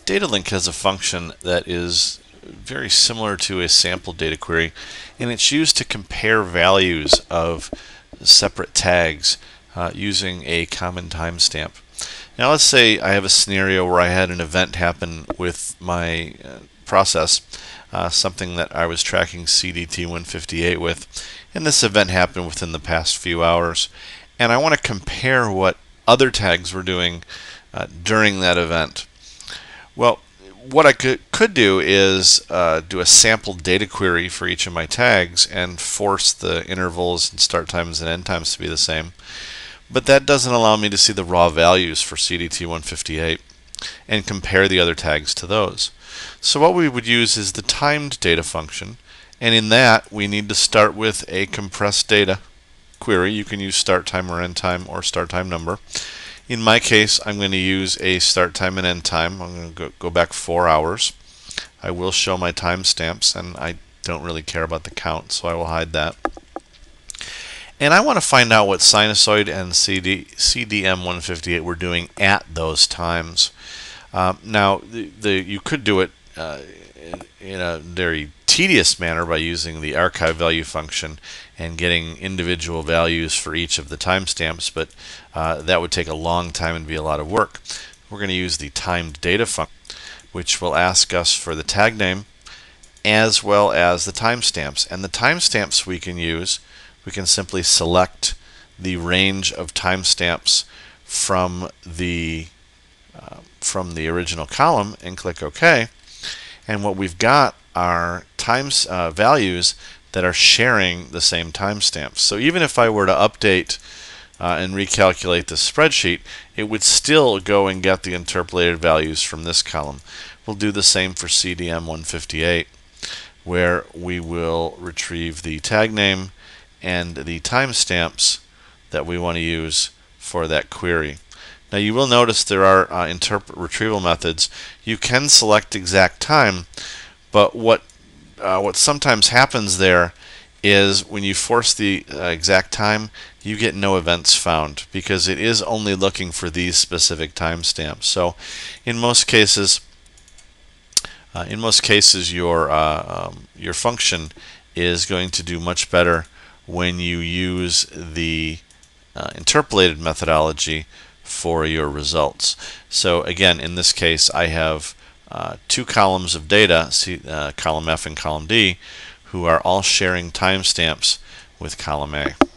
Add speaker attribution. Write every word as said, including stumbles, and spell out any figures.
Speaker 1: DataLink has a function that is very similar to a sample data query, and it's used to compare values of separate tags uh, using a common timestamp. Now let's say I have a scenario where I had an event happen with my uh, process, uh, something that I was tracking C D T one fifty-eight with, and this event happened within the past few hours, and I want to compare what other tags were doing uh, during that event. Well, what I could, could do is uh, do a sample data query for each of my tags and force the intervals and start times and end times to be the same. But that doesn't allow me to see the raw values for C D T one fifty-eight and compare the other tags to those. So what we would use is the timed data function, and in that we need to start with a compressed data query. You can use start time or end time or start time number. In my case, I'm going to use a start time and end time. I'm going to go, go back four hours. I will show my timestamps, and I don't really care about the count, so I will hide that. And I want to find out what Sinusoid and C D M one fifty-eight were doing at those times. Um, now, the, the, you could do it uh, in, in a very tedious manner by using the archive value function and getting individual values for each of the timestamps, but uh, that would take a long time and be a lot of work. We're going to use the timed data function, which will ask us for the tag name as well as the timestamps. And the timestamps we can use, we can simply select the range of timestamps from the uh, from the original column and click OK. And what we've got are times uh, values that are sharing the same timestamps. So even if I were to update uh, and recalculate the spreadsheet, it would still go and get the interpolated values from this column. We'll do the same for C D M one fifty-eight, where we will retrieve the tag name and the timestamps that we want to use for that query. Now you will notice there are uh, interpret retrieval methods. You can select exact time, but what uh, what sometimes happens there is when you force the uh, exact time, you get no events found because it is only looking for these specific timestamps. So in most cases, uh, in most cases, your uh, um, your function is going to do much better when you use the uh, interpolated methodology for your results. So again, in this case, I have uh, two columns of data, see, uh, column F and column D, who are all sharing timestamps with column A.